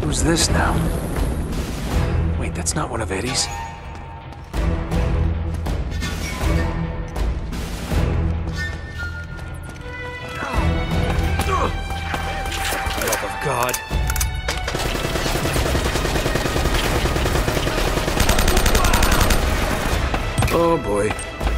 Who's this now? Wait, that's not one of Eddie's. Love of God. Oh boy.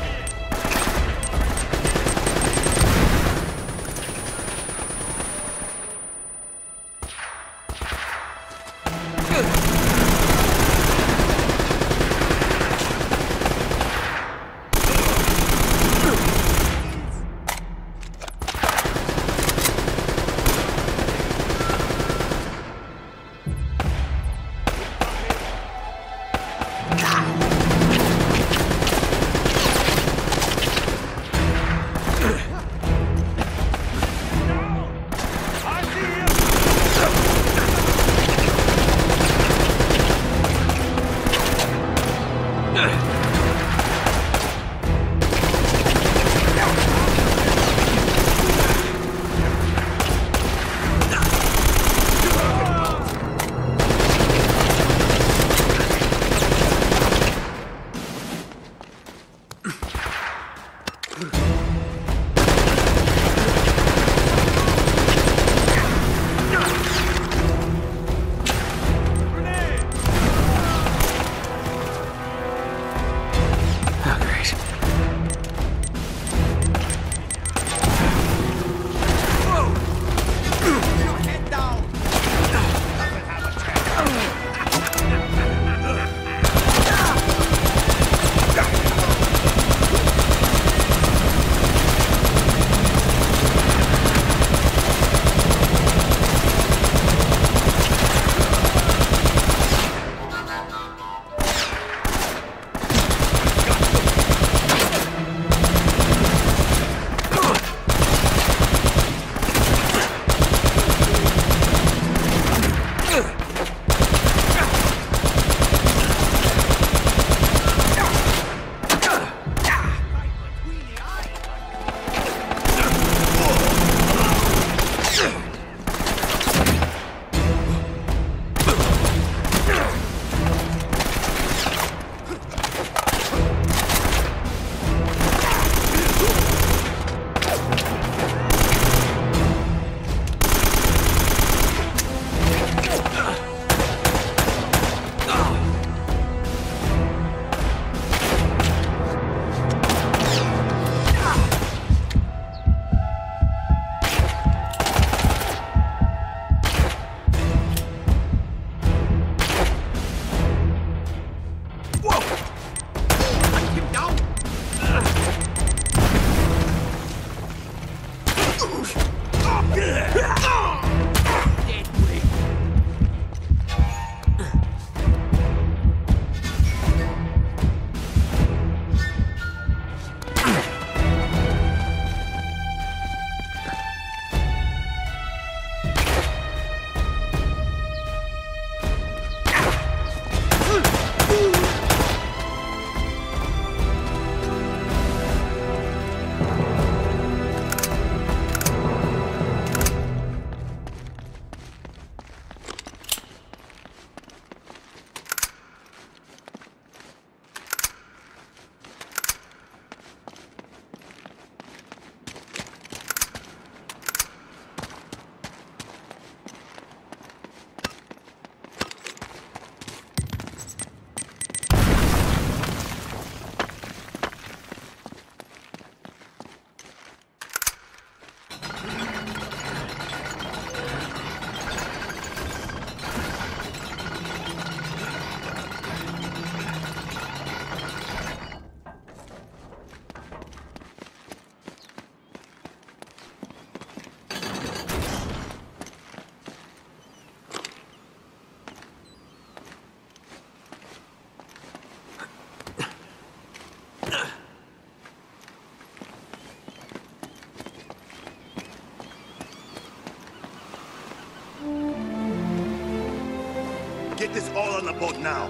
Get this all on the boat now.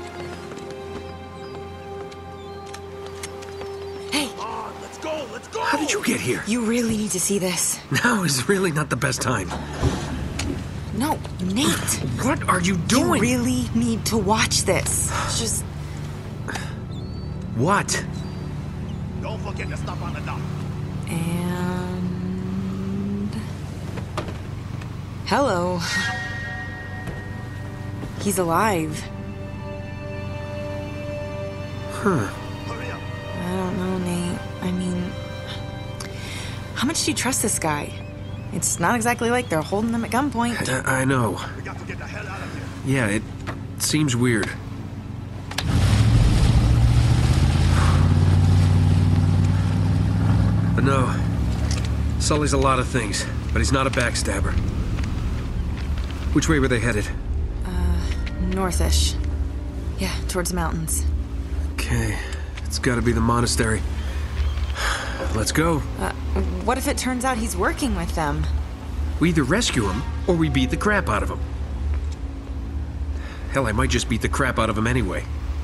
Hey! Come on, let's go, let's go! How did you get here? You really need to see this. Now is really not the best time. No, Nate. What are you You doing? really need to watch this. Just What? Don't forget to stop on the dock. and hello. He's alive. Huh. Hurry up. I don't know, Nate. I mean, how much do you trust this guy? It's not exactly like they're holding him at gunpoint. I know. We got to get the hell out of here. Yeah, it seems weird. But no, Sully's a lot of things, but he's not a backstabber. Which way were they headed? Northish. Yeah, towards the mountains. Okay, it's gotta be the monastery. Let's go. What if it turns out he's working with them? We either rescue him, or we beat the crap out of him. Hell, I might just beat the crap out of him anyway.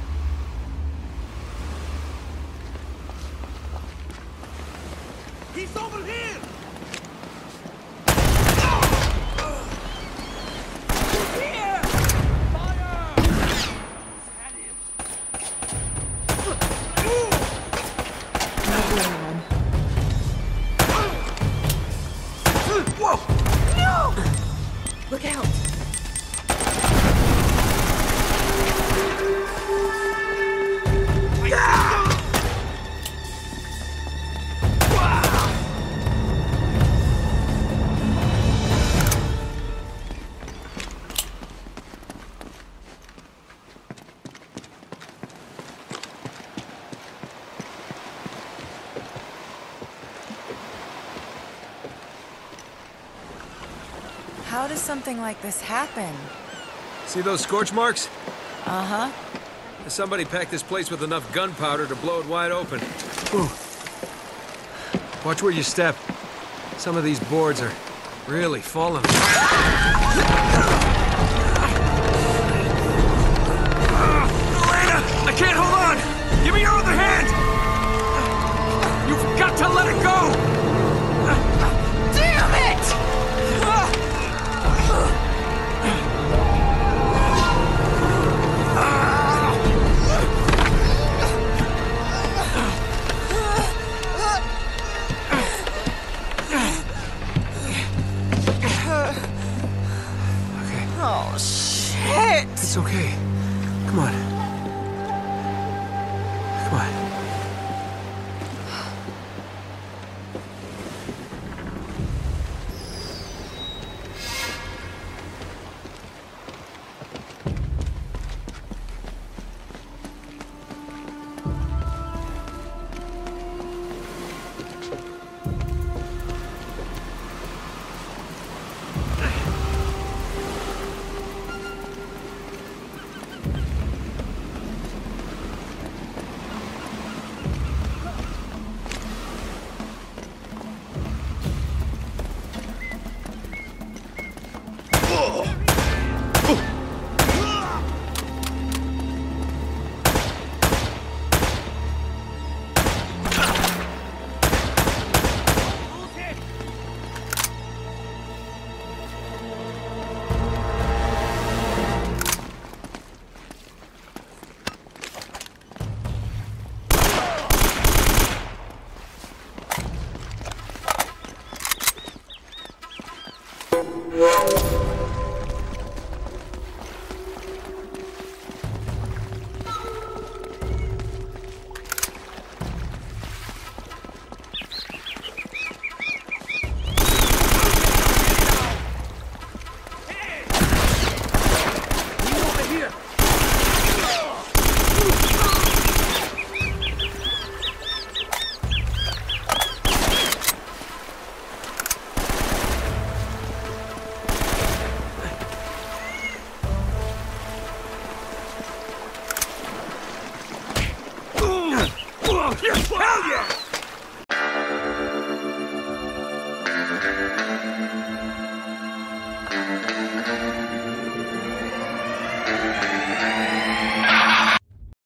He's over here! Look out! How does something like this happen? See those scorch marks? Uh-huh. Somebody packed this place with enough gunpowder to blow it wide open. Ooh. Watch where you step. Some of these boards are really falling. Elena! I can't hold on! Give me your other hand! You've got to let it go! Damn it! Okay, Oh, shit! it's okay. Come on. Come on.